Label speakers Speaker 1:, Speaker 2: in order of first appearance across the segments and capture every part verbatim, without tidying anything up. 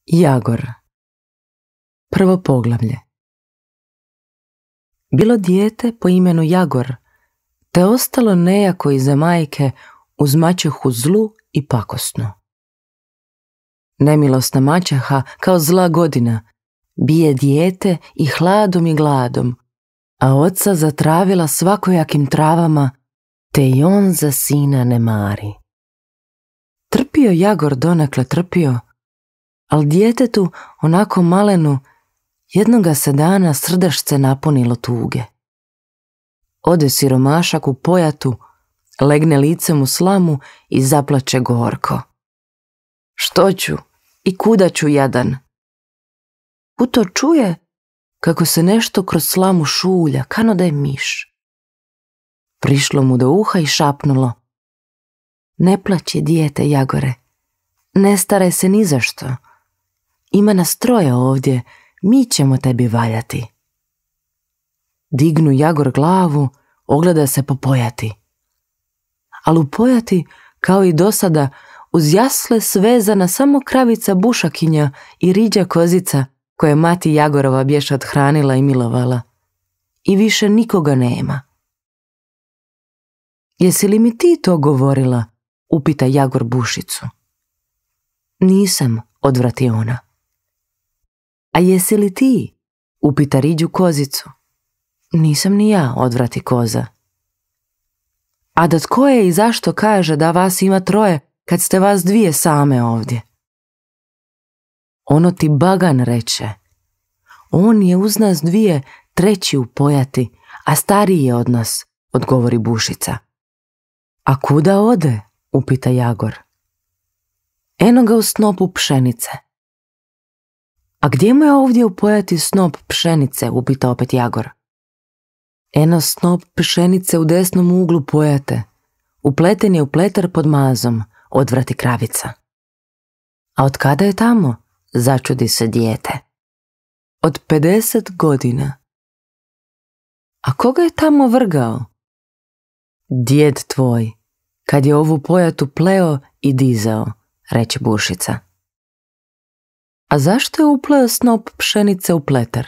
Speaker 1: Jagor. Prvo poglavlje. Bilo dijete po imenu Jagor, te ostalo nejako iza majke uz maćehu zlu i pakosnu. Nemilosna maćeha kao zla godina bije dijete i hladom i gladom, a oca zatravila svakojakim travama, te i on za sina ne mari. Trpio Jagor donekle trpio, al djetetu, onako malenu, jednoga se dana srdašce napunilo tuge. Ode siromašak u pojatu, legne licem u slamu i zaplače gorko. Što ću i kuda ću jadan? Puto čuje kako se nešto kroz slamu šulja, kano da je miš. Prišlo mu do uha i šapnulo: ne plaći, dijete Jagore, ne staraj se ni za što. Ima nas troje ovdje, mi ćemo tebi valjati. Dignu Jagor glavu, ogleda se po pojati. Al u pojati, kao i dosada, uz jasle svezana samo kravica bušakinja i riđa kozica koje mati Jagorova bješe odhranila i milovala. I više nikoga nema. Jesi li mi ti to govorila? Upita Jagor bušicu. Nisam, odvrati ona. A jesi li ti? Upita riđu kozicu. Nisam ni ja, odvrati koza. A da tko je i zašto kaže da vas ima troje kad ste vas dvije same ovdje? Ono ti Bagan reče. On je uz nas dvije treći u pojati, a stariji je od nas, odgovori bušica. A kuda ode? Upita Jagor. Eno ga u snopu pšenice. A gdje mu je ovdje u pojati snop pšenice? Upita opet Jagor. Eno snop pšenice u desnom uglu pojate. Upleten je u pletar pod mazom, odvrati kravica. A od kada je tamo? Začudi se dijete. Od pedeset godina. A koga je tamo vrgao? Djed tvoj, kad je ovu pojatu pleo i dizao, reče bušica. A zašto je upleo snop pšenice u pletar?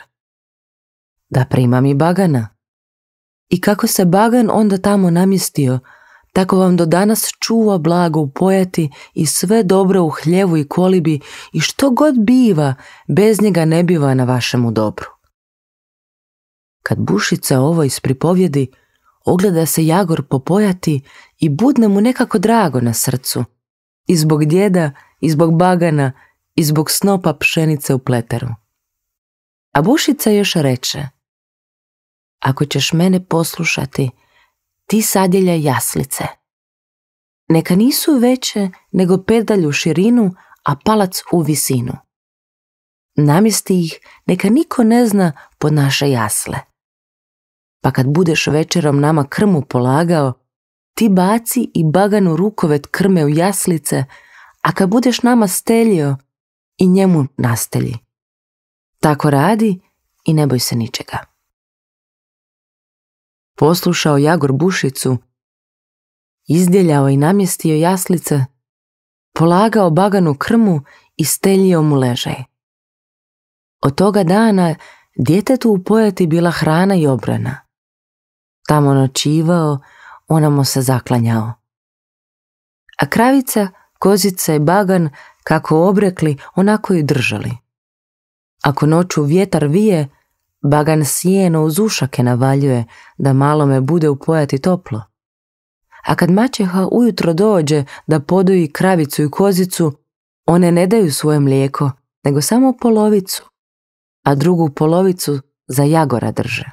Speaker 1: Da prima mi Bagana. I kako se Bagan onda tamo namjestio, tako vam do danas čuva blago u pojati i sve dobro u hljevu i kolibi, i što god biva, bez njega ne biva na vašemu dobru. Kad bušica ovo ispripovjedi, ogleda se Jagor po pojati i budne mu nekako drago na srcu, i zbog djeda, i zbog Bagana, i zbog snopa pšenice u pletaru. A bušica još reče: ako ćeš mene poslušati, ti sadjeljaj jaslice. Neka nisu veće nego pedalj u širinu, a palac u visinu. Namjesti ih, neka niko ne zna, pod naše jasle. Pa kad budeš večerom nama krmu polagao, ti baci i Baganu rukovet krme u jaslice, a kad budeš nama steljio, i njemu nastelji. Tako radi i ne boj se ničega. Poslušao Jagor bušicu, izdjeljao i namjestio jaslice, polagao Baganu krmu i steljio mu ležaj. Od toga dana djetetu u pojati bila hrana i obrana. Tamo noćivao, ona mu se zaklanjao. A kravica, kozica i Bagan, kako obrekli, onako i držali. Ako noću vjetar vije, Bagan sjeno uz ušake navaljuje, da malome bude u pojati toplo. A kad maćeha ujutro dođe da podoji kravicu i kozicu, one ne daju svoje mlijeko, nego samo polovicu, a drugu polovicu za Jagora drže.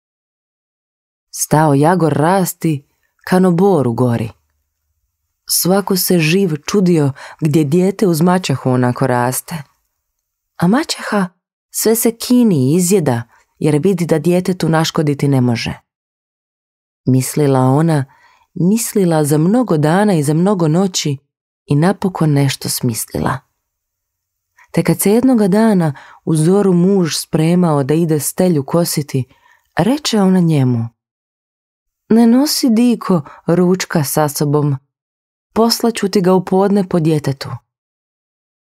Speaker 1: Stao Jagor rasti, kano bor u gori. Svako se živ čudio gdje dijete uz maćehu onako raste. A maćeha sve se kini i izjeda, jer vidi da djetetu naškoditi ne može. Mislila ona, mislila za mnogo dana i za mnogo noći i napokon nešto smislila. Te kad se jednoga dana u zoru muž spremao da ide stelju kositi, reče ona njemu: ne nosi, diko, ručka sa sobom, poslaću ti ga u podne po djetetu.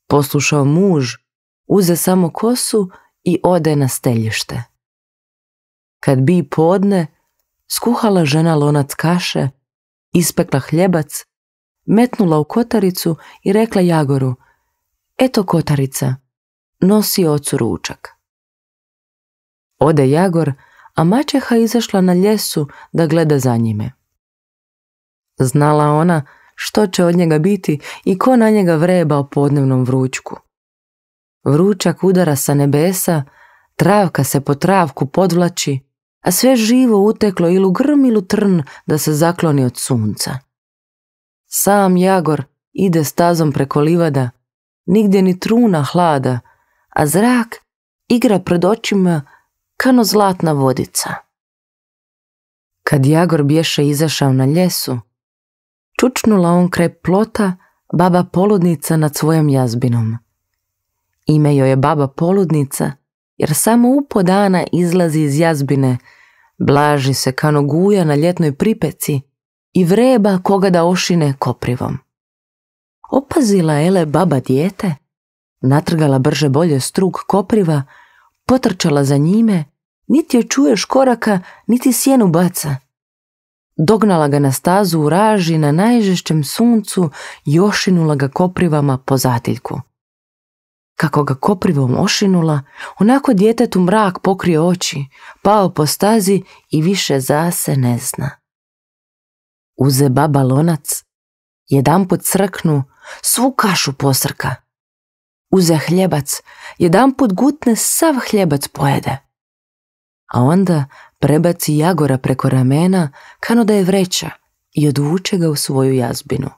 Speaker 1: Poslušao muž, uze samo kosu i ode na steljište. Kad bi podne, skuhala žena lonac kaše, ispekla hljebac, metnula u kotaricu i rekla Jagoru: eto kotarica, nosi ocu ručak. Ode Jagor, a maćeha izašla na ljesu da gleda za njime. Znala ona što će od njega biti i ko na njega vreba o podnevnom vrućku. Vrućak udara sa nebesa, travka se po travku podvlači, a sve živo uteklo ilu grm ilu trn da se zakloni od sunca. Sam Jagor ide stazom preko livada, nigdje ni truna hlada, a zrak igra pred očima kano zlatna vodica. Kad Jagor bješe izašao na ljesu, čučnula on kraj plota baba Poludnica nad svojom jazbinom. Ime joj je baba Poludnica, jer samo u po dana izlazi iz jazbine, blaži se kano guja na ljetnoj pripeci i vreba koga da ošine koprivom. Opazila ele baba dijete, natrgala brže bolje strug kopriva, potrčala za njime, niti joj čuješ koraka, niti sjenu baca. Dognala ga na stazu u raži na najžešćem suncu i ošinula ga koprivama po zatiljku. Kako ga koprivom ošinula, onako djetetu mrak pokrio oči, pao po stazi i više zase ne zna. Uze baba lonac, jedanput crknu, svu kašu posrka. Uze hljebac, jedanput gutne, sav hljebac pojede. A onda prebaci Jagora preko ramena, kano da je vreća, i odvuče ga u svoju jazbinu.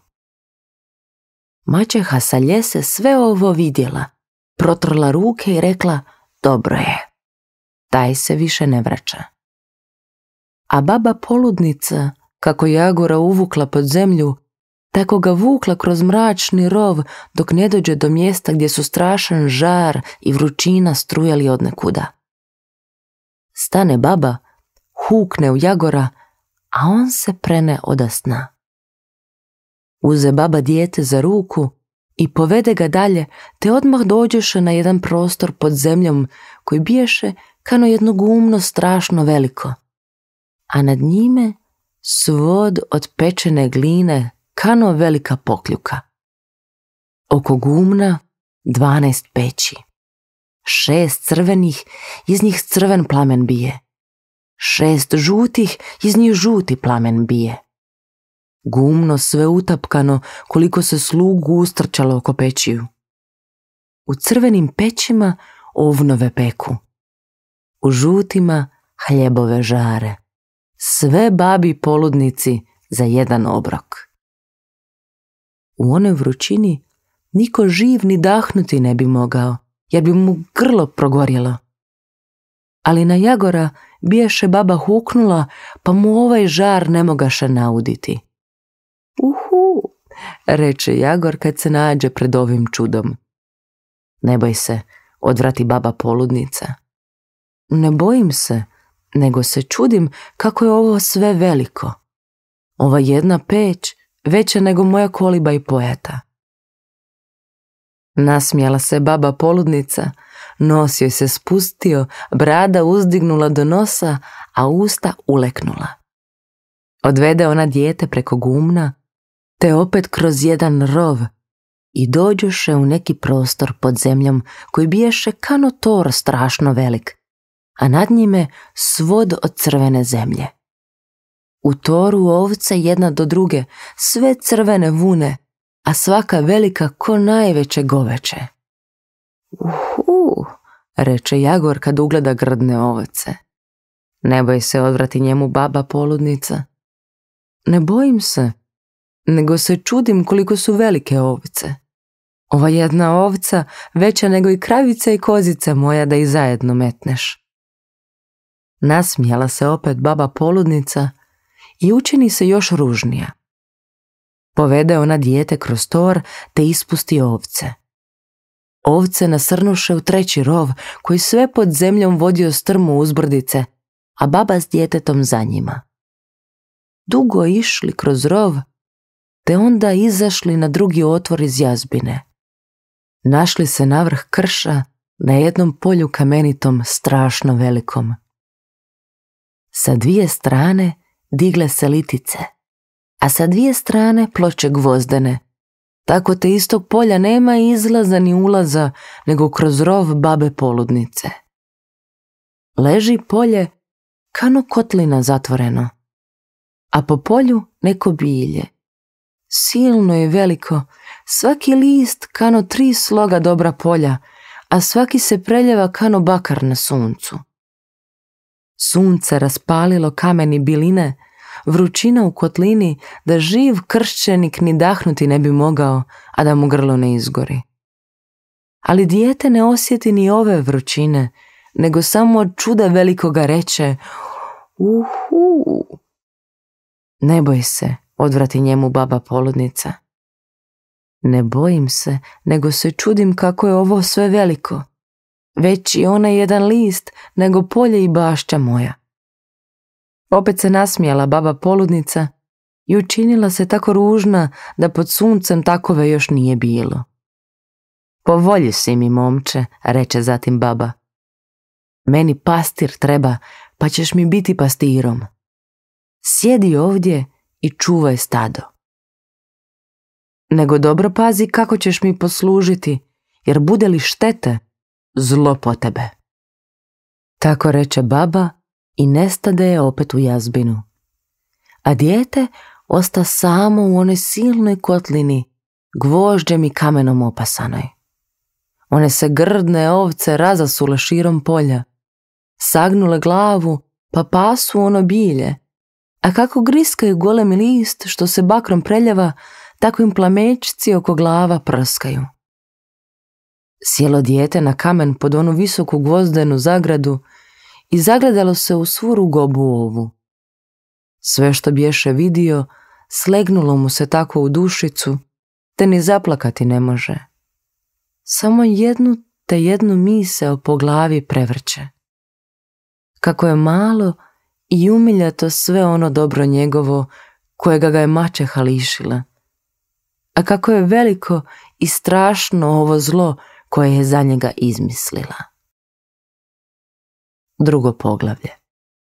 Speaker 1: Maćeha sa ljese sve ovo vidjela, protrla ruke i rekla: dobro je, taj se više ne vraća. A baba Poludnica, kako Jagora uvukla pod zemlju, tako ga vukla kroz mračni rov dok ne dođe do mjesta gdje su strašan žar i vrućina strujali odnekuda. Stane baba, hukne u Jagora, a on se prene oda sna. Uze baba dijete za ruku i povede ga dalje, te odmah dođeše na jedan prostor pod zemljom koji biješe kano jedno gumno strašno veliko, a nad njime svod od pečene gline kano velika pokljuka. Oko gumna dvanaest peći. Šest crvenih, iz njih crven plamen bije. Šest žutih, iz njih žuti plamen bije. Gumno sve utapkano koliko se slugu ustrčalo oko pećiju. U crvenim pećima ovnove peku. U žutima hljebove žare. Sve babi Poludnici za jedan obrok. U onoj vrućini niko živ ni dahnuti ne bi mogao, jer bi mu grlo progorjelo. Ali na Jagora biješe baba huknula, pa mu ovaj žar ne mogaše nauditi. Uhu, reče Jagor kad se nađe pred ovim čudom. Ne boj se, odvrati baba Poludnica. Ne bojim se, nego se čudim kako je ovo sve veliko. Ova jedna peć veća nego moja koliba i pojata. Nasmijala se baba Poludnica, nos joj se spustio, brada uzdignula do nosa, a usta uleknula. Odvede ona dijete preko gumna, te opet kroz jedan rov i dođoše u neki prostor pod zemljom koji biješe kano tor strašno velik, a nad njime svod od crvene zemlje. U toru ovce jedna do druge, sve crvene vune, a svaka velika ko najveće goveče. Uhu, reče Jagor kad ugleda grdne ovce. Ne boj se, odvrati njemu baba Poludnica. Ne bojim se, nego se čudim koliko su velike ovce. Ova jedna ovca veća nego i kravica i kozica moja da ih zajedno metneš. Nasmijala se opet baba Poludnica i učini se još ružnija. Povede ona dijete kroz tor te ispusti ovce. Ovce nasrnuše u treći rov koji sve pod zemljom vodio strmu uzbrdice, a baba s djetetom za njima. Dugo išli kroz rov, te onda izašli na drugi otvor iz jazbine. našli se navrh krša na jednom polju kamenitom strašno velikom. Sa dvije strane digle se litice, a sa dvije strane ploče gvozdene. Tako te iz tog polja nema izlaza ni ulaza, nego kroz rov babe poludnice. Leži polje kano kotlina zatvoreno, a po polju neko bilje. Silno je veliko, svaki list kano tri sloga dobra polja, a svaki se preljeva kano bakar na suncu. Sunce raspalilo kameni biline, vrućina u kotlini da živ kršćenik ni dahnuti ne bi mogao, a da mu grlo ne izgori. Ali dijete ne osjeti ni ove vrućine, nego samo od čuda velikoga reče uhu. Ne boj se, odvrati njemu baba poludnica. Ne bojim se, nego se čudim kako je ovo sve veliko. Veći je onaj jedan list nego polje i bašća moja. Opet se nasmijala baba poludnica i učinila se tako ružna da pod suncem takove još nije bilo. Po volji si mi, momče, reče zatim baba. Meni pastir treba, pa ćeš mi biti pastirom. Sjedi ovdje i čuvaj stado. Nego dobro pazi kako ćeš mi poslužiti, jer bude li štete, zlo po tebe. Tako reče baba i nestade je opet u jazbinu. A dijete osta samo u onoj silnoj kotlini, gvožđem i kamenom opasanoj. One se grdne ovce razasule širom polja, sagnule glavu pa pasu ono bilje, a kako griskaju golemi list što se bakrom preljeva, tako im plamečci oko glava prskaju. Sjelo dijete na kamen pod onu visoku gvozdenu zagradu i zagledalo se u svu rugobu ovu. Sve što bješe vidio, slegnulo mu se tako u dušicu, te ni zaplakati ne može. Samo jednu te jednu misao po glavi prevrće. Kako je malo i umiljato sve ono dobro njegovo kojega ga je maćeha lišila, a kako je veliko i strašno ovo zlo koje je za njega izmislila. Drugo poglavlje.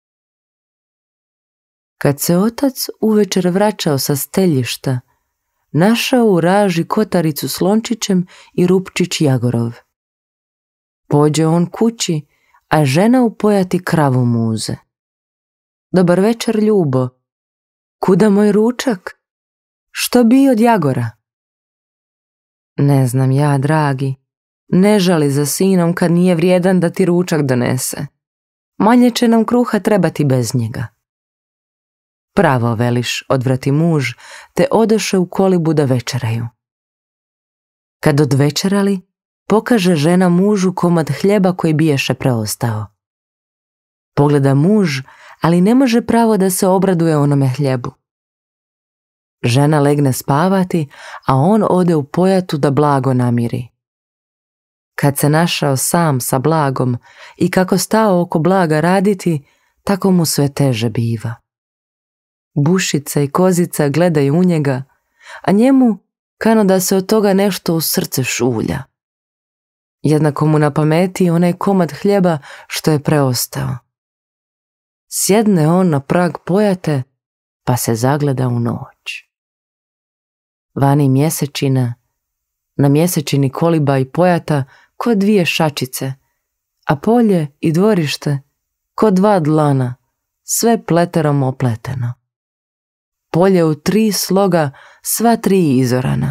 Speaker 1: Kad se otac uvečer vraćao sa steljišta, našao u raži kotaricu s lončićem i rupčić jagorov. Pođe on kući, a žena u pojati kravu muze. Dobar večer, ljubo. Kuda moj ručak? Što bi od jagora? Ne znam ja, dragi. Ne žali za sinom kad nije vrijedan da ti ručak donese. Manje će nam kruha trebati bez njega. Pravo veliš, odvrati muž, te odoše u kolibu da večeraju. Kad odvečerali, pokaže žena mužu komad hljeba koji biješe preostao. Pogleda muž, ali ne može pravo da se obraduje onome hljebu. Žena legne spavati, a on ode u pojatu da blago namiri. Kad se našao sam sa blagom i kako stao oko blaga raditi, tako mu sve teže biva. Bušica i kozica gledaju u njega, a njemu kano da se od toga nešto u srce šulja. Jednako mu na pameti onaj komad hljeba što je preostao. Sjedne on na prag pojate, pa se zagleda u noć. Vani mjesečina, na mjesečini koliba i pojata ko dvije šačice, a polje i dvorište ko dva dlana, sve pleterom opleteno. Polje u tri sloga, sva tri izorana.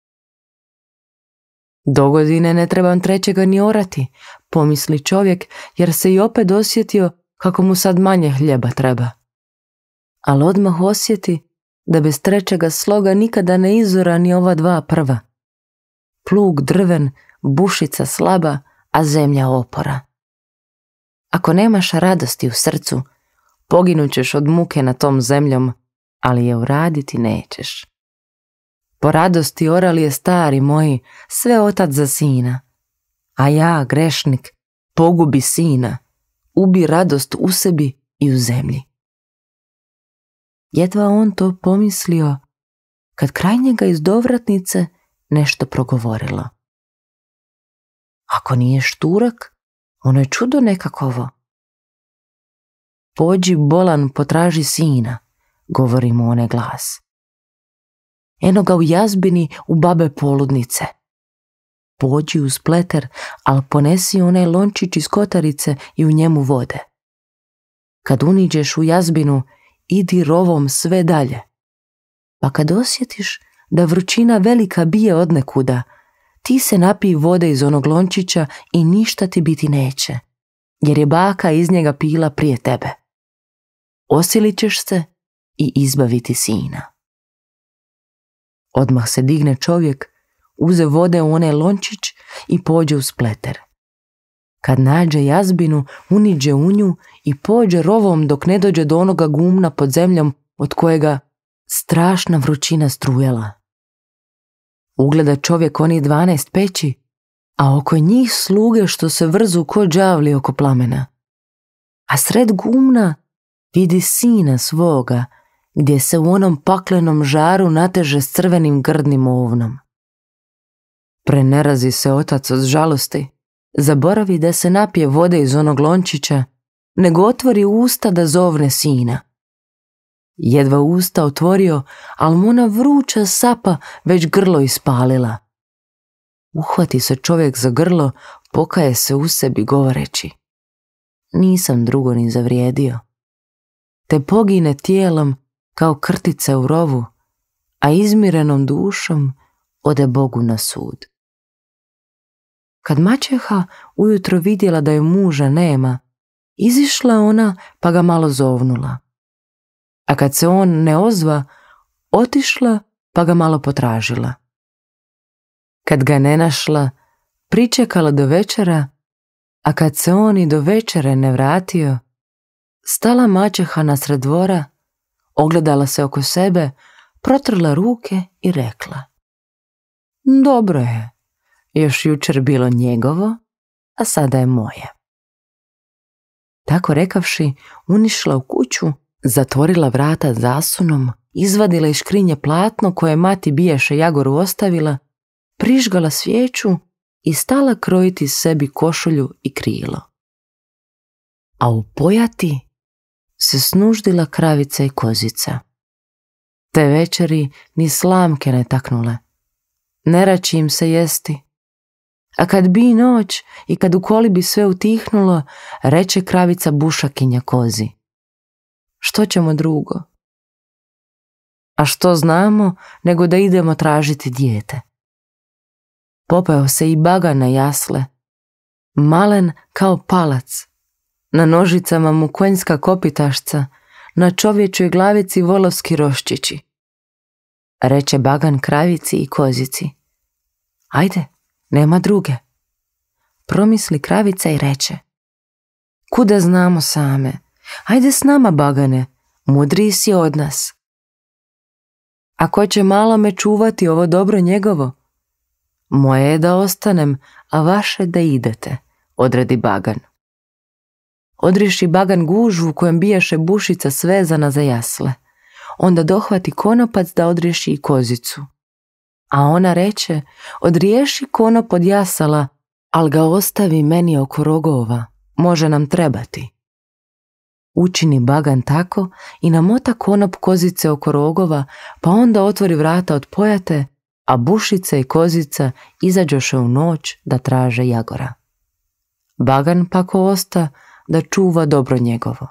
Speaker 1: Dogodine ne trebam trećega ni orati, pomisli čovjek, jer se i opet osjetio kako mu sad manje hljeba treba. Ali odmah osjeti da bez trećega sloga nikada ne izora ni ova dva prva. Plug drven, bušica slaba, a zemlja opora. Ako nemaš radosti u srcu, poginut ćeš od muke na tom zemljom, ali je uraditi nećeš. Po radosti orali je stari moji, sve otac za sina. A ja, grešnik, pogubi sina, ubi radost u sebi i u zemlji. Jedva on to pomislio, kad kraj njega iz dovratnice nešto progovorilo. Ako nije šturak, ono je čudo nekakovo. Pođi bolan potraži sina, govori mu onaj glas. Eno ga u jazbini u babe poludnice. Pođi uz pleter, al ponesi onaj lončić iz kotarice i u njemu vode. Kad uniđeš u jazbinu, idi rovom sve dalje. Pa kad osjetiš da vrućina velika bije odnekuda, ti se napij vode iz onog lončića i ništa ti biti neće, jer je baka iz njega pila prije tebe. Osilit ćeš se i izbaviti sina. Odmah se digne čovjek, uze vode u onaj lončić i pođe uz pleter. Kad nađe jazbinu, uniđe u nju i pođe rovom dok ne dođe do onoga gumna pod zemljom od kojega strašna vrućina strujala. Ugleda čovjek onih dvanaest peći, a oko njih sluge što se vrzu ko đavli oko plamena. A sred gumna vidi sina svoga, gdje se u onom paklenom žaru nateže s crvenim grdnim ovnom. Prenerazi se otac od žalosti, zaboravi da se napije vode iz onog lončića, nego otvori usta da zovne sina. Jedva usta otvorio, al mu ona vruća sapa već grlo ispalila. Uhvati se čovjek za grlo, pokaje se u sebi govoreći: nisam drugo ni zavrijedio. Te pogine tijelom kao krtice u rovu, a izmirenom dušom ode Bogu na sud. Kad maćeha ujutro vidjela da joj muža nema, izišla ona pa ga malo zovnula. A kad se on ne ozva, otišla pa ga malo potražila. Kad ga ne našla, pričekala do večera, a kad se on i do večere ne vratio, stala maćeha nasred dvora, ogledala se oko sebe, protrla ruke i rekla: dobro je, još jučer bilo njegovo, a sada je moje. Tako rekavši, unišla u kuću, zatvorila vrata zasunom, izvadila iz škrinje platno koje mati biješe Jagoru ostavila, prižgala svijeću i stala krojiti sebi košulju i krilo. A u pojati se snuždila kravica i kozica. Te večeri ni slamke ne taknule, ne rači im se jesti. A kad bi noć i kad u kolibi sve utihnulo, reče kravica bušakinja kozi: što ćemo drugo? A što znamo nego da idemo tražiti dijete? Popeo se i bagan na jasle, malen kao palac, na nožicama mu konjska kopitašca, na čovječoj glavici volovski roščići. Reče bagan kravici i kozici: ajde, nema druge. Promisli kravica i reče: kuda znamo same, ajde s nama bagane, mudriji si od nas. A ko će malo me čuvati ovo dobro njegovo? Moje je da ostanem, a vaše da idete, odredi bagan. Odriši bagan gužvu kojem bijaše bušica svezana za jasle. Onda dohvati konopac da odriješi i kozicu. A ona reče: odriješi konop od jasala, al ga ostavi meni oko rogova, može nam trebati. Učini bagan tako i namota konop kozice oko rogova, pa onda otvori vrata od pojate, a bušica i kozica izađoše u noć da traže Jagora. Bagan pako osta da čuva dobro njegovo.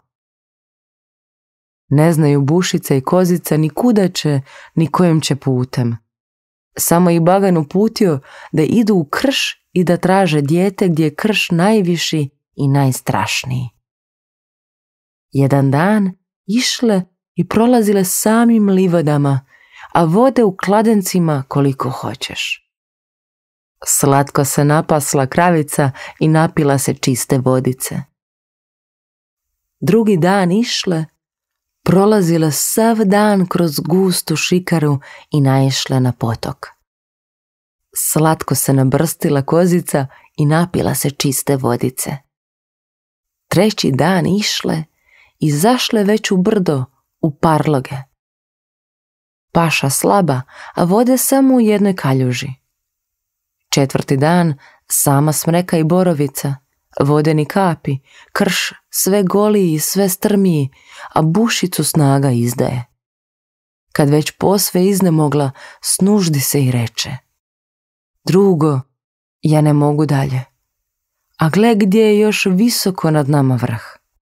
Speaker 1: Ne znaju bušica i kozica ni kuda će, ni kojim će putem. Samo ih bagan uputio da idu u krš i da traže dijete gdje je krš najviši i najstrašniji. Jedan dan išle i prolazile samim livadama, a vode u kladencima koliko hoćeš. Slatko se napasla kravica i napila se čiste vodice. Drugi dan išle, prolazile sav dan kroz gustu šikaru i naišle na potok. Slatko se nabrstila kozica i napila se čiste vodice. Treći dan išle i zašle već u brdo, u parloge. Paša slaba, a vode samo u jednoj kaljuži. Četvrti dan Sama smreka i borovica, vodeni kapi, krš sve goliji i sve strmiji, a bušicu snaga izdaje. Kad već posve iznemogla, snuždi se i reče: drugo, ja ne mogu dalje, a gle gdje je još visoko nad nama vrh.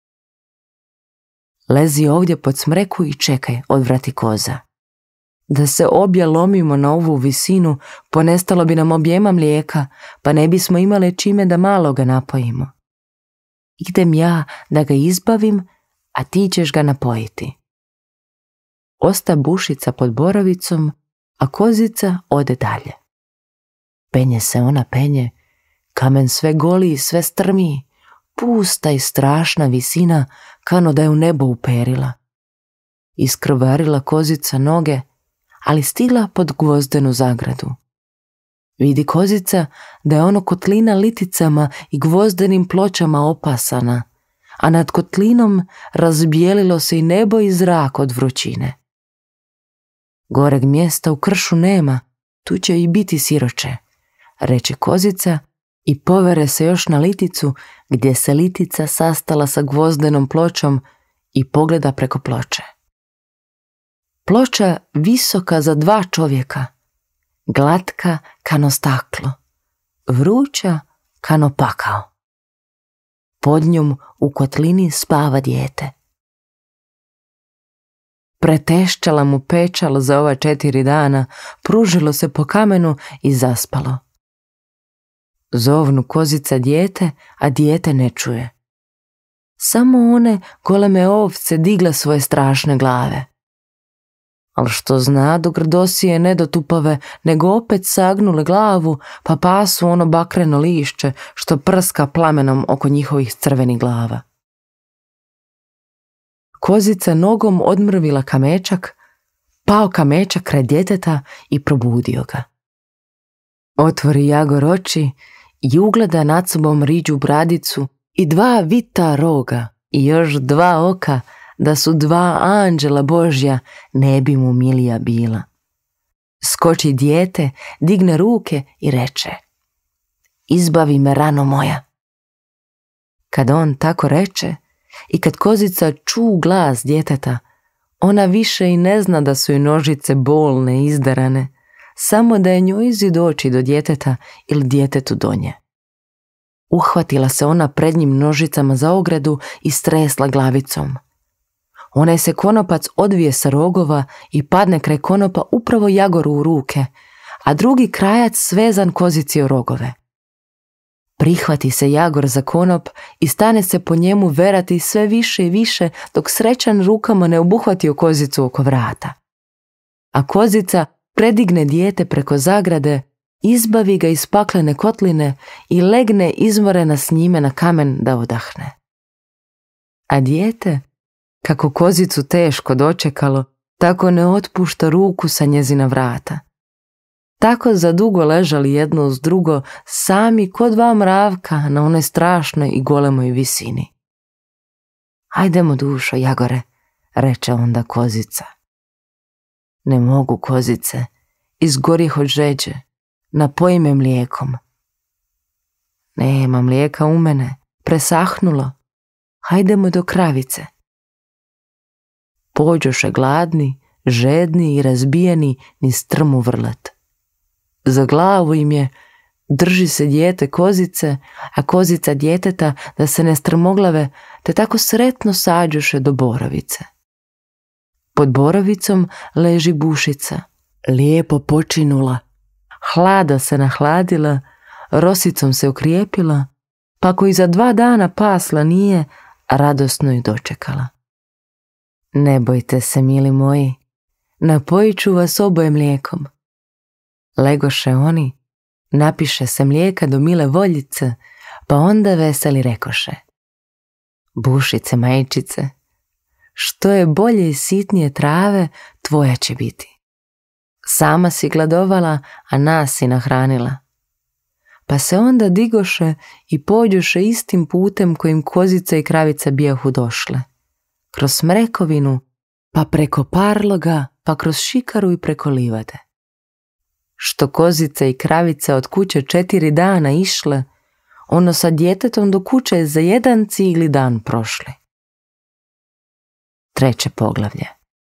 Speaker 1: Lezi ovdje pod smreku i čekaj, odvrati koza. Da se obje lomimo na ovu visinu, ponestalo bi nam objema mlijeka, pa ne bismo imale čime da malo ga napojimo. Idem ja da ga izbavim, a ti ćeš ga napojiti. Osta bušica pod borovicom, a kozica ode dalje. Penje se ona penje, kamen sve goli i sve strmiji, pusta i strašna visina, kano da je u nebo uperila. Iskrvarila kozica noge, ali stigla pod gvozdenu zagradu. Vidi kozica da je ono kotlina liticama i gvozdenim pločama opasana, a nad kotlinom razbijelilo se i nebo i zrak od vrućine. Goreg mjesta u kršu nema, tu će i biti siroče, reče kozica i povere se još na liticu, gdje se litica sastala sa gvozdenom pločom i pogleda preko ploče. Ploča visoka za dva čovjeka, glatka kano staklo, vruća kano pakao. Pod njom u kotlini spava dijete. Pretešćala mu pečal za ova četiri dana, pružilo se po kamenu i zaspalo. Zovnu kozica dijete, a dijete ne čuje. Samo one goleme ovce digle svoje strašne glave. Al što znadu grdosije ne dotupave, nego opet sagnule glavu, pa pasu ono bakreno lišće što prska plamenom oko njihovih crvenih glava. Kozica nogom odmrvila kamečak, pao kamečak kraj djeteta i probudio ga. Otvori Jagor oči i ugleda nad sobom riđu bradicu i dva vita roga i još dva oka, da su dva anđela Božja, ne bi mu milija bila. Skoči dijete, digne ruke i reče: izbavi me, rano moja. Kad on tako reče i kad kozica ču glas djeteta, ona više i ne zna da su joj nožice bolne i izdarane, samo da je njoj izid oči do djeteta ili djetetu do nje. Uhvatila se ona pred njim nožicama za ogradu i stresla glavicom. Onaj se konopac odvije sa rogova i padne kraj konopa upravo Jagoru u ruke, a drugi krajac svezan kozici u rogove. Prihvati se Jagor za konop i stane se po njemu verati sve više i više dok srećan rukama ne obuhvatio kozicu oko vrata. A kozica predigne dijete preko zagrade, izbavi ga iz paklene kotline i legne izmorena s njime na kamen da odahne. A dijete, kako kozicu teško dočekalo, tako ne otpušta ruku sa njezina vrata. Tako zadugo ležali jedno uz drugo, sami ko dva mravka na onoj strašnoj i golemoj visini. Hajdemo, dušo, Jagore, reče onda kozica. Ne mogu, kozice, izgorih od žeđe, napoji me mlijekom. Nema mlijeka u mene, presahnulo, hajdemo do kravice. Pođoše gladni, žedni i razbijeni niz strmu vrlet. Za glavu im je: drži se dijete kozice, a kozica djeteta da se ne strmoglave, te tako sretno sađoše do borovice. Pod borovicom leži bušica, lijepo počinula, hlada se nahladila, rosicom se ukrijepila, pa ko i za dva dana pasla nije, radosno ju dočekala. Ne bojte se, mili moji, napojit ću vas oboje mlijekom. Legoše oni, napiše se mlijeka do mile voljice, pa onda veseli rekoše: bušice, majčice, što je bolje i sitnije trave, tvoja će biti. Sama si gladovala, a nas si nahranila. Pa se onda digoše i pođoše istim putem kojim kozica i kravica bijahu došle. Kroz smrekovinu, pa preko parloga, pa kroz šikaru i preko livade. što kozice i kravice od kuće četiri dana išle, ono sa djetetom do kuće je za jedan cigli dan prošli. Treće poglavlje.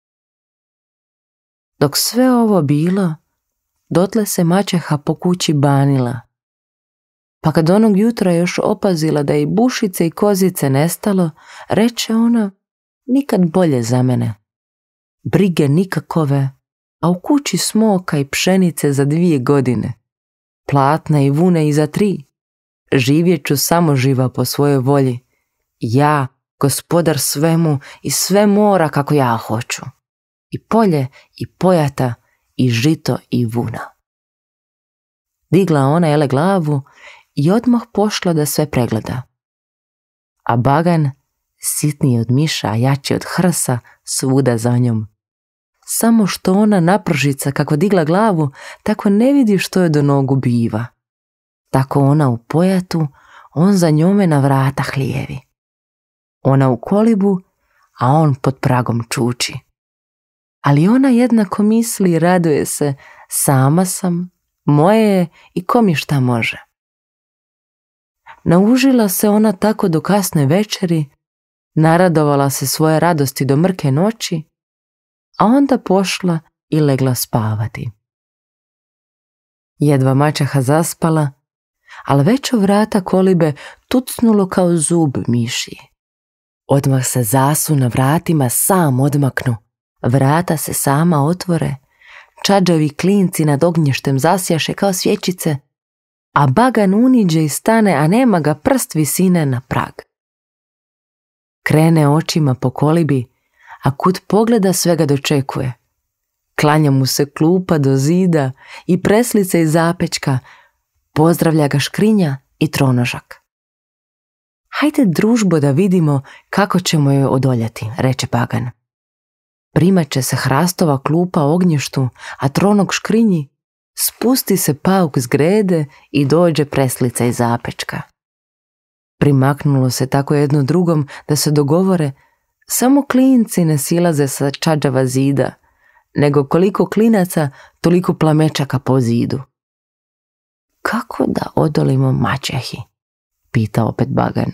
Speaker 1: Dok sve ovo bilo, dotle se maćeha po kući banila. Pa kad onog jutra još opazila da i bušice i kozice nestalo, reče ona, nikad bolje za mene. Brige nikakove, a u kući smoka i pšenice za dvije godine. Platna i vune i za tri. Živjet ću samo živa po svojoj volji. Ja, gospodar svemu i sve mora kako ja hoću. I polje, i pojata, i žito, i vuna. Digla ona jele glavu i odmah pošla da sve pregleda. A bagan, sitniji od miša, a jači od hrsa, svuda za njom. Samo što ona napržica kako digla glavu, tako ne vidi što je do nogu biva. Tako ona u pojatu, on za njome na vrata hlijevi. Ona u kolibu, a on pod pragom čuči. Ali ona jednako misli i raduje se, sama sam, moje je i ko mi šta može. Naužila se ona tako do kasne večeri, naradovala se svoje radosti do mrke noći, a onda pošla i legla spavati. Jedva maćeha zaspala, ali već u vrata kolibe tucnulo kao zub mišji. Odmah se zasu na vratima sam odmaknu, vrata se sama otvore, čađavi klinci nad ognjištem zasjaše kao svječice, a bagan uniđe i stane, a nema ga prst visine na prag. Krene očima po kolibi, a kud pogleda sve ga dočekuje. Klanja mu se klupa do zida i preslica i zapečka, pozdravlja ga škrinja i tronožak. Hajde družbo da vidimo kako ćemo joj odoljati, reče bagan. Primat će se hrastova klupa ognjištu, a tronog škrinji, spusti se pauk s grede i dođe preslica i zapečka. Primaknulo se tako jedno drugom da se dogovore, samo klinci ne silaze sa čađava zida, nego koliko klinaca, toliko plamečaka po zidu. Kako da odolimo maćehi? Pita opet bagan.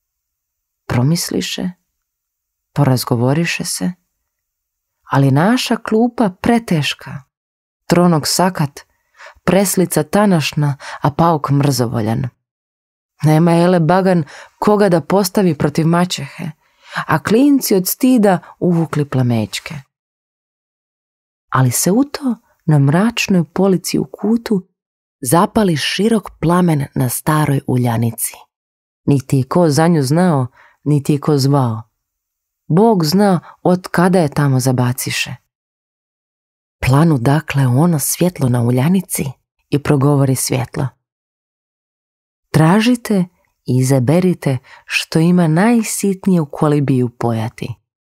Speaker 1: Promisliše, porazgovoriše se, ali naša klupa preteška, tronog sakat, preslica tanašna, a pauk mrzovoljan. Nema jele bagan koga da postavi protiv maćehe, a klinci od stida uvukli plamečke. Ali se u to na mračnoj polici u kutu zapali širok plamen na staroj uljanici. Niti je ko za nju znao, niti je ko zvao. Bog zna od kada je tamo zabaciše. Planu dakle ono svjetlo na uljanici i progovori svjetlo. Tražite i izaberite što ima najsitnije u kolibiju pojati.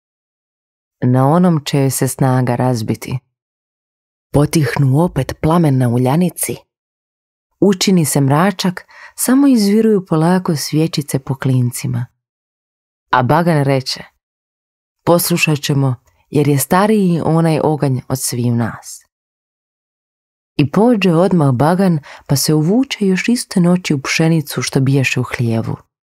Speaker 1: Na onom će joj se snaga razbiti. Potihnu opet plamen na uljanici. Učini se mračak, samo izviruju polako svječice po klincima. A bagan reče, poslušat ćemo jer je stariji onaj oganj od sviju nas. I pođe odmah bagan pa se uvuče još iste noći u pšenicu što biješe u hlijevu.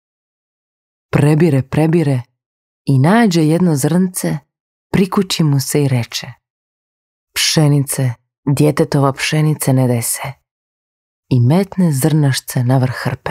Speaker 1: Prebire, prebire i nađe jedno zrnce, prikući mu se i reče, pšenice, djetetova pšenice ne dese. I metne zrnašce na vrh hrpe.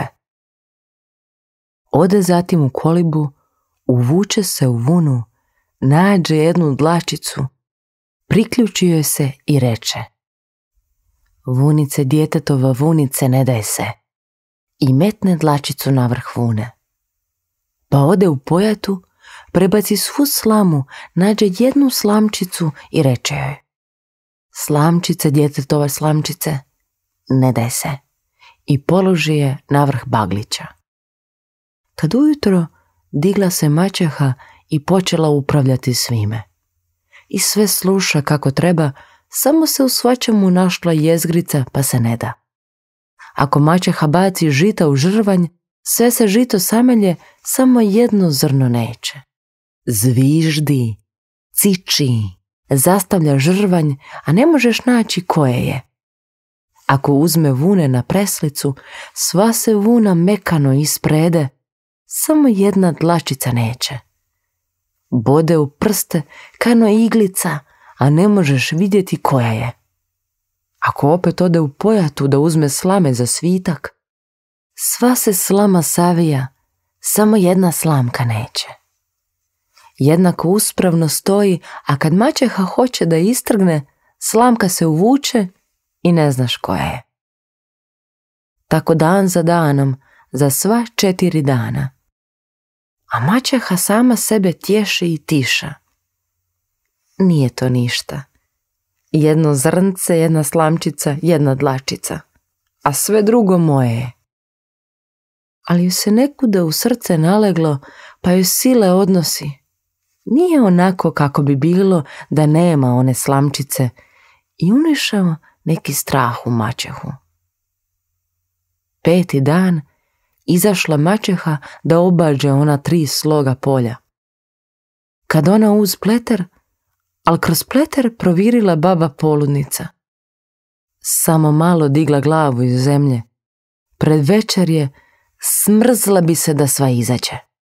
Speaker 1: Ode zatim u kolibu, uvuče se u vunu, nađe jednu dlačicu, priključi joj se i reče, vunice djetetova vunice ne daj se, i metne dlačicu na vrh vune. Pa ode u pojatu, prebaci svu slamu, nađe jednu slamčicu i reče joj, slamčice djetetova slamčice, ne daj se, i položi je na vrh baglića. Kad ujutro digla se maćeha i počela upravljati svime. I sve sluša kako treba, samo se u svačemu našla jezgrica pa se ne da. Ako maćeha baci žita u žrvanj, sve se žito samelje, samo jedno zrno neće. Zviždi, ciči, zastavlja žrvanj, a ne možeš naći koje je. Ako uzme vune na preslicu, sva se vuna mekano isprede, samo jedna dlačica neće. Bode u prste kano iglica, a ne možeš vidjeti koja je. Ako opet ode u pojatu da uzme slame za svitak, sva se slama savija, samo jedna slamka neće. Jednako uspravno stoji, a kad maćeha hoće da istrgne, slamka se uvuče i ne znaš koja je. Tako dan za danom, za sva četiri dana. A maćeha sama sebe tješi i tiša. Nije to ništa. Jedno zrnce, jedna slamčica, jedna dlačica. A sve drugo moje je. Ali ju se nekuda u srce naleglo, pa ju sile odnosi. Nije onako kako bi bilo da nema one slamčice i unišao neki strah u maćehu. Peti dan izašla maćeha da obađe ona tri sloga polja. Kad ona uz pleter, al kroz pleter provirila baba poludnica. Samo malo digla glavu iz zemlje. Pred večer je, smrzla bi se da sva izađe.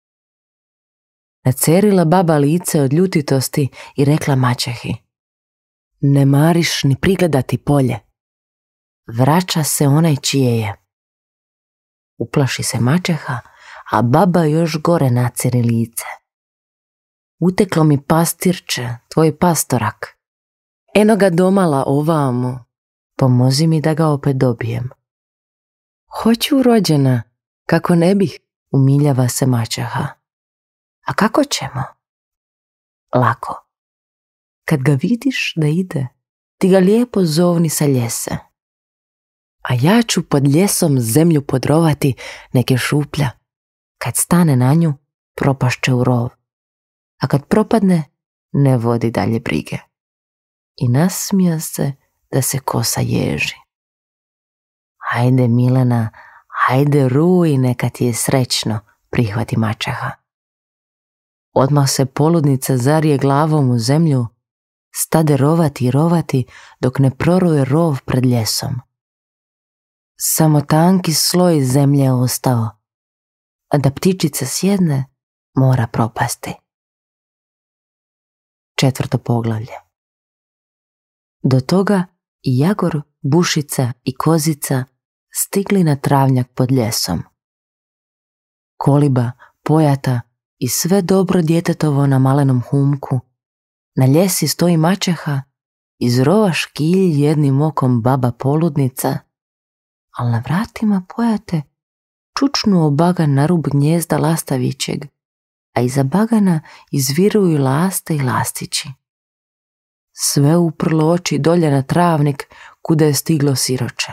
Speaker 1: Nacerila baba lice od ljutitosti i rekla maćehi: ne mariš ni prigledati polje. Vraća se onaj čije je. Uplaši se maćeha, a baba još gore naceri lice. Uteklo mi pastirče, tvoj pastorak. Eno ga domala ovamo, pomozi mi da ga opet dobijem. Hoću, rođena, kako ne bih, umiljava se maćeha. A kako ćemo? Lako. Kad ga vidiš da ide, ti ga lijepo zovni sa ljese. A ja ću pod ljesom zemlju podrovati neke šuplja. Kad stane na nju, propašće u rov. A kad propadne, ne vodi dalje brige. I nasmija se da se kosa ježi. Hajde, Milena, hajde, ruj, neka ti je srećno, prihvati maćeha. Odmah se poludnica zarije glavom u zemlju, stade rovati i rovati dok ne proruje rov pred ljesom. Samo tanki sloj zemlje je ostao, a da ptičica sjedne, mora propasti. Četvrto poglavlje. Do toga i Jagor, Bušica i Kozica stigli na travnjak pod ljesom. Koliba, Pojata i sve dobro djetetovo na malenom humku. Na ljesi stoji maćeha, iz rova škilji jednim okom baba poludnica, ali na vratima Pojate čučnuo bagan na rub gnjezda lastavićeg, a iza bagana izviruju laste i lastići. Sve uprlo oči dolje na travnik kuda je stiglo siroče.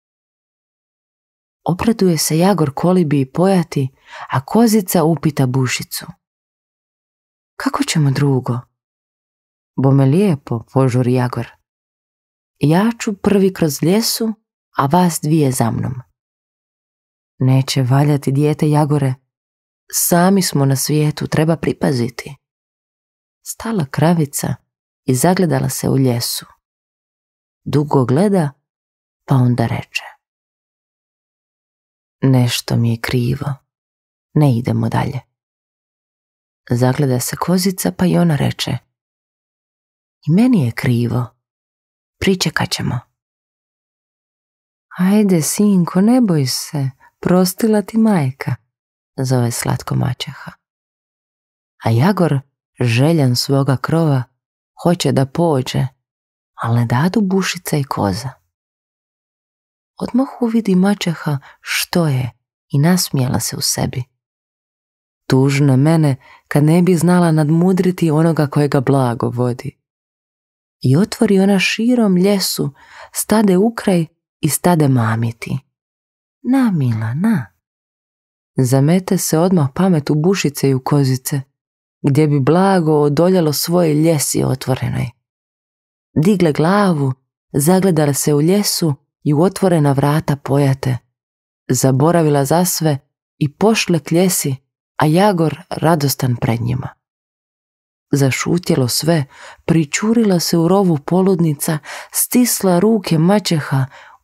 Speaker 1: Opreduje se Jagor Kolibi i Pojati, a Kozica upita Bušicu: kako ćemo drugo? Bome lijepo, požuri Jagor. Ja ću prvi kroz ljesu, a vas dvije za mnom. Neće valjati, dijete Jagore, sami smo na svijetu, treba pripaziti. Stala kravica i zagledala se u ljesu. Dugo gleda, pa onda reče: nešto mi je krivo, ne idemo dalje. Zagleda se Kozica, pa i ona reče: i meni je krivo, pričekat ćemo. Ajde, sinko, ne boj se, prostila ti majka, zove slatko maćeha. A Jagor, željan svoga krova, hoće da pođe, ali ne dadu Bušica i Koza. Odmah uvidi maćeha što je i nasmijela se u sebi. Tužna mene kad ne bi znala nadmudriti onoga kojega blago vodi. I otvori ona širom ljesu, stade ukraj i stade mamiti. Na, mila, na. Zamete se odmah pamet u Bušice i u Kozice, gdje bi blago odoljalo svoje ljesi otvorenoj. Digle glavu, zagledala se u ljesu i u otvorena vrata Pojate. Zaboravila za sve i pošle k ljesi, a Jagor radostan pred njima. Zašutjelo sve, pričurila se u rovu poludnica, stisla ruke maćeha,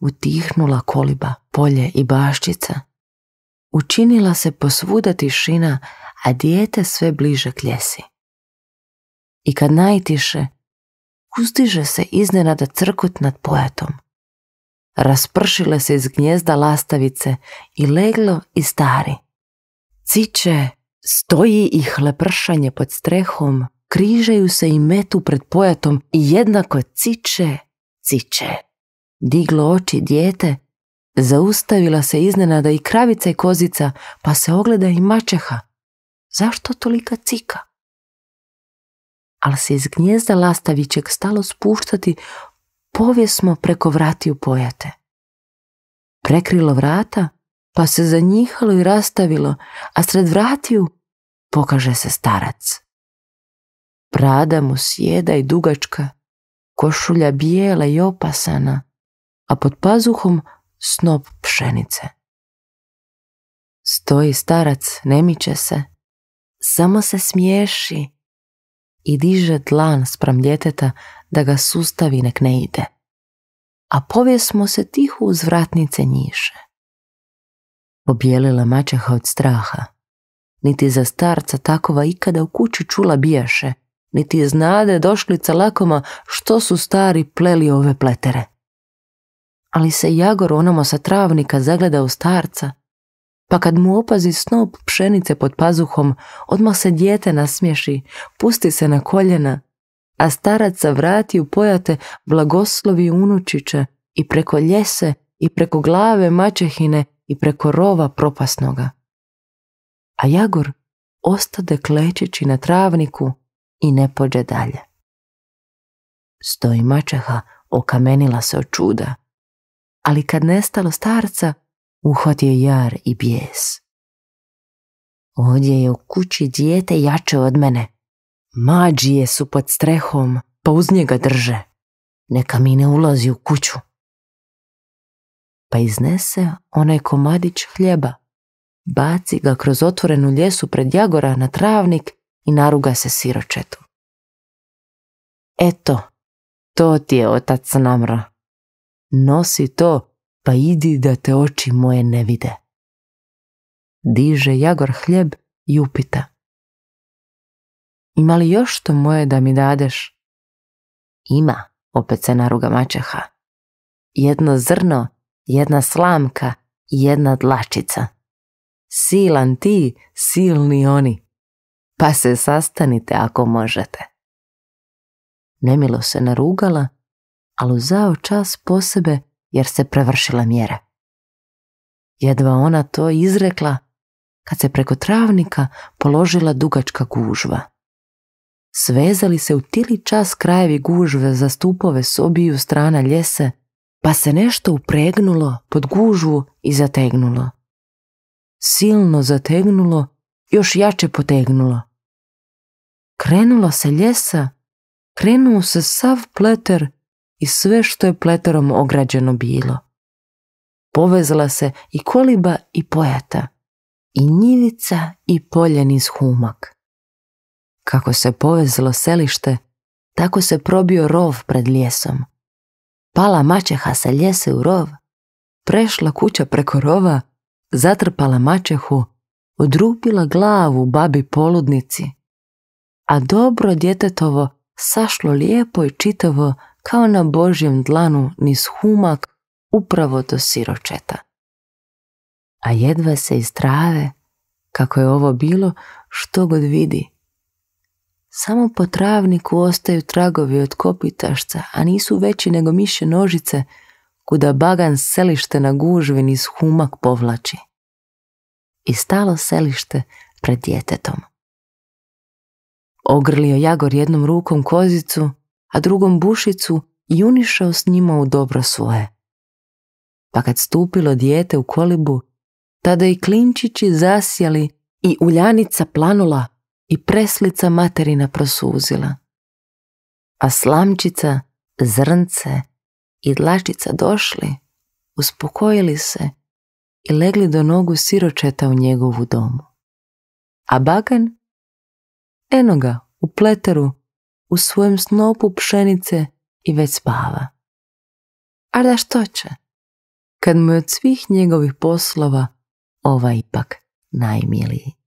Speaker 1: utihnula koliba, polje i baščica. Učinila se posvuda tišina, a dijete sve bliže k ljesi. I kad najtiše, uzdiže se iznenada crkut nad pojatom. Raspršile se iz gnjezda lastavice i leglo i stari. Ciče, stoji i hlepršanje pod strehom, križaju se i metu pred pojatom i jednako ciče, ciče. Diglo oči dijete, zaustavila se iznenada i kravica i kozica, pa se ogleda i maćeha. Zašto tolika cika? Ali se iz gnjezda lastavićeg stalo spuštati povjesmo preko vratiju pojate. Prekrilo vrata, pa se zanjihalo i rastavilo, a sred vratiju pokaže se starac. Brada mu sjeda i dugačka, košulja bijela i opasana, a pod pazuhom snop pšenice. Stoji starac, ne miče se, samo se smiješi i diže dlan spram djeteta da ga sustavi nek ne ide, a povjesmo se tiho uz vratnice njiše. Objelila maćeha od straha, niti za starca takova ikada u kući čula bijaše, niti znade došlica lakoma što su stari pleli ove pletere. Ali se Jagor onamo sa travnika zagleda u starca, pa kad mu opazi snop pšenice pod pazuhom, odmah se dijete nasmiješi, pusti se na koljena, a starac sa vratiju pojate blagoslovi unučiće i preko ljese i preko glave maćehine i preko rova propasnoga. A Jagor ostade klečići na travniku i ne pođe dalje. Stoji maćeha, okamenila se od čuda, ali kad nestalo starca, uhvatio jar i bijes. Ovdje je u kući dijete jače od mene. Mađije su pod strehom, pa uz njega drže. Neka mi ne ulazi u kuću. Pa iznese onaj komadić hljeba, baci ga kroz otvorenu ljesu pred Jagora na travnik i naruga se siročetu. Eto, to ti je otac namro. Nosi to, pa idi da te oči moje ne vide. Diže Jagor hljeb i upita. Ima li još što moje da mi dadeš? Ima, opet se naruga maćeha. Jedno zrno, jedna slamka i jedna dlačica. Silan ti, silni oni. Pa se sastanite ako možete. Nemilo se narugala, ali uzao čas po sebe jer se prevršila mjera. Jedva ona to izrekla kad se preko travnika položila dugačka gužva. Svezali se u tili čas krajevi gužve za stupove s obiju strana ljese, pa se nešto upregnulo pod gužvu i zategnulo. Silno zategnulo, još jače potegnulo. Krenulo se ljesa, krenuo se sav pleter i sve što je pleterom ograđeno bilo. Povezala se i koliba i pojata, i njivica i polje niz humak. Kako se povezalo selište, tako se probio rov pred ljesom. Pala maćeha sa ljese u rov, prešla kuća preko rova, zatrpala maćehu, odrupila glavu babi poludnici, a dobro djetetovo sašlo lijepo i čitavo kao na Božjem dlanu niz humak upravo do siročeta. A jedva se iz trave, kako je ovo bilo, što god vidi. Samo po travniku ostaju tragovi od kopitašca, a nisu veći nego mišje nožice, kuda bagan selište na gužvi niz humak povlači. I stalo selište pred djetetom. Ogrlio Jagor jednom rukom kozicu, a drugom bušicu i unišao s njima u dobro svoje. Pa kad stupilo dijete u kolibu, tada i klinčići zasjali i uljanica planula i preslica materina prosuzila. A slamčica, zrnce i dlačica došli, uspokojili se i legli do nogu siročeta u njegovu domu. A bagan, eno ga u pleteru, u svojem snopu pšenice i već spava. A da što će? kad mu je od svih njegovih poslova ovaj ipak najmiliji.